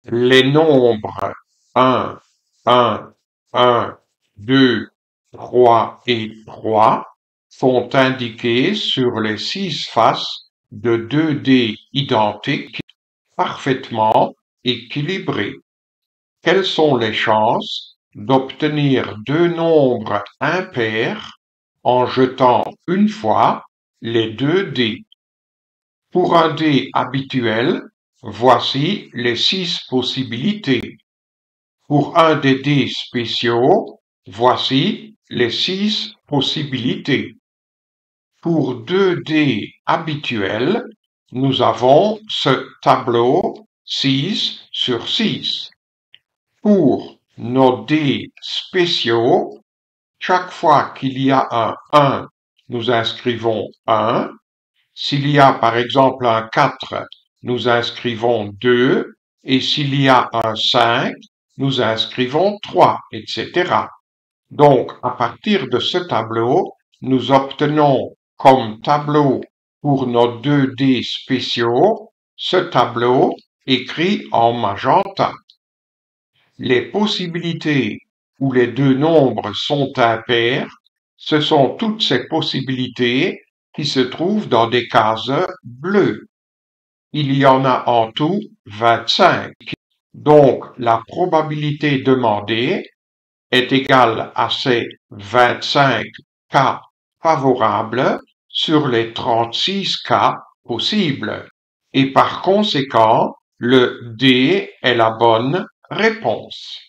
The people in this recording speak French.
Les nombres 1, 1, 1, 2, 3 et 3 sont indiqués sur les 6 faces de 2 dés identiques parfaitement équilibrés. Quelles sont les chances d'obtenir deux nombres impairs en jetant une fois les 2 dés? Pour un dé habituel, voici les 6 possibilités. Pour un des dés spéciaux, voici les 6 possibilités. Pour 2 dés habituels, nous avons ce tableau 6 sur 6. Pour nos dés spéciaux, chaque fois qu'il y a un 1, nous inscrivons 1. S'il y a par exemple un 4, nous inscrivons 2. Et s'il y a un 5, nous inscrivons 3, etc. Donc, à partir de ce tableau, nous obtenons comme tableau pour nos 2 dés spéciaux ce tableau écrit en magenta. Les possibilités où les deux nombres sont impairs, ce sont toutes ces possibilités qui se trouvent dans des cases bleues. Il y en a en tout 25. Donc, la probabilité demandée est égale à ces 25 cas favorables sur les 36 cas possibles. Et par conséquent, le D est la bonne réponse.